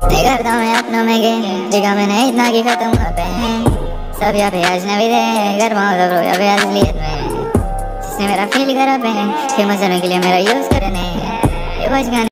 मैं करता हूँ अपनों में गेम, देखा मैंने इतना कि खत्म होते हैं सब यहाँ पे अजनबी दे, घर पाऊँ सब लोग यहाँ पे असलियत में, जिसने मेरा फील करा पे फेमस होने के लिए मेरा यूज करने ये बचगाने।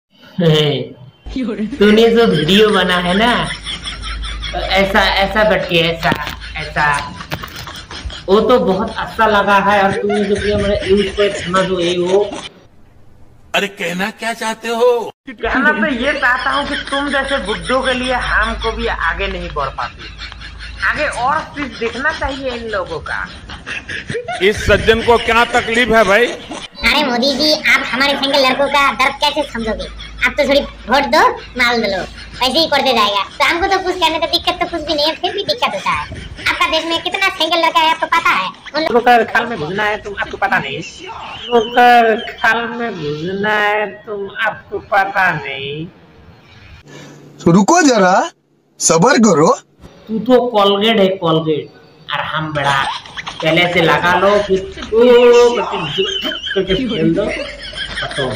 तूने जो वीडियो बना है ना, तो ऐसा बैठ के ऐसा वो तो बहुत अच्छा लगा है। और तुमने जो किया मेरे यूज पे फेमस हुए वो, अरे कहना क्या चाहते हो? कहना तो ये चाहता हूँ कि तुम जैसे बुड्ढों के लिए हमको भी आगे नहीं बढ़ पाती, आगे और चीज देखना चाहिए इन लोगों का। इस सज्जन को क्या तकलीफ है भाई? अरे मोदी जी, आप हमारे सिंगल लड़कों का दर्द कैसे समझोगे? आप तो थोड़ी वोट दो, माल दो, वैसे ही पड़ते जाएगा। तो हमको तो कुछ कहने तो दिक्कत तो कुछ भी नहीं है, फिर भी दिक्कत होता है। आपका देश में कितना सिंगल लड़का है आपको पता है? उन लोगों का खाल में घुसना है तुम आपको पता नहीं, खाल में घुसना है तुम आपको पता नहीं। तो रुको जरा, सबर करो। तू तो कोलगेट है कोलगेट, और हम बड़ा पहले से लगा लो फिर करके खेल दो खत्म।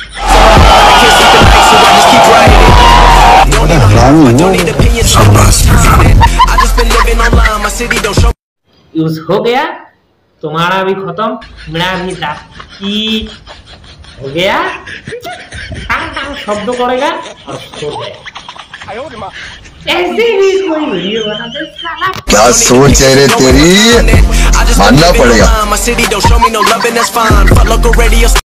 यूज हो गया, तुम्हारा भी खत्म, मेरा भी दाती हो गया। टांग टांग शब्द करेगा और सो गया। ऐसे ही कोई वीडियो बना दे साला। क्या सोच है रे तेरी, मानना पड़ेगा।